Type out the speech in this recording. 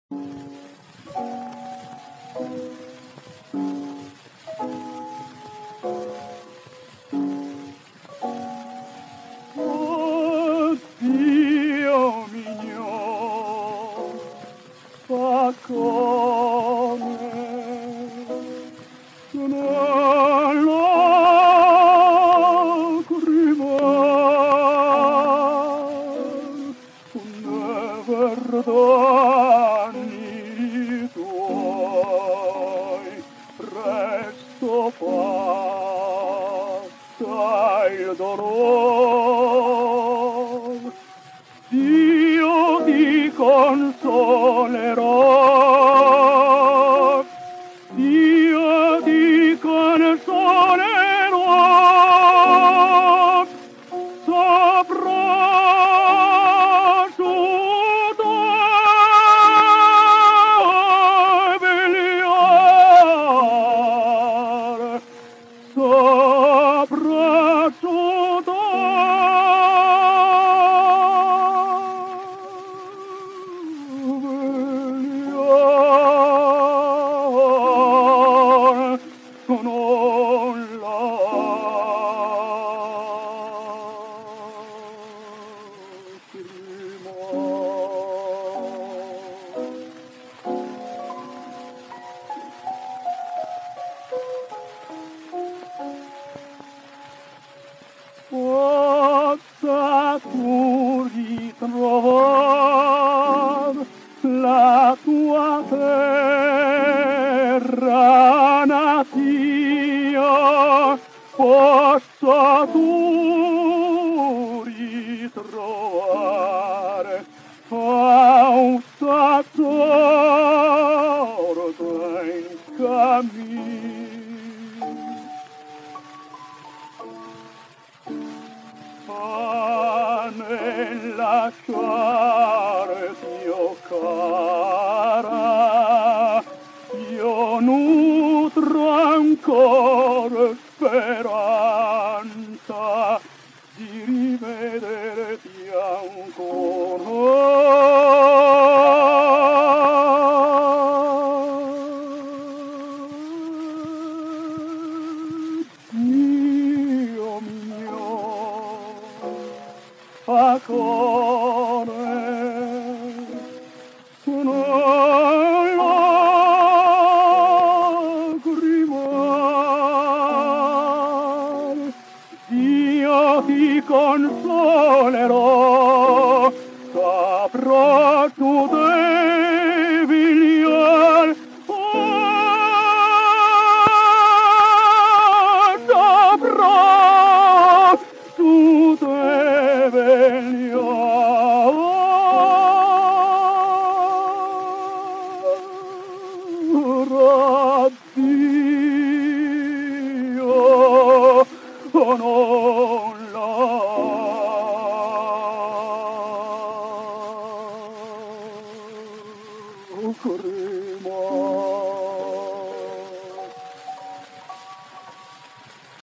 Oh, Dio mio, fa come una lacrima, never danni tuoi, presto passa il dolor. Io ti consolerò, io ti consolerò, soprasciutto e vegliare, soprasciutto possa tu ritrovar la tua terra natia, possa tu ritrovare fausta sorte in cammino. Ne lasciarti, o cara, io nutro ancora speranza di rivederti ancora. Dio mio, fa come una lacrima, io ti consolerò, saprò tu devi liar, saprò tu devi liar. Addio, non lacrima.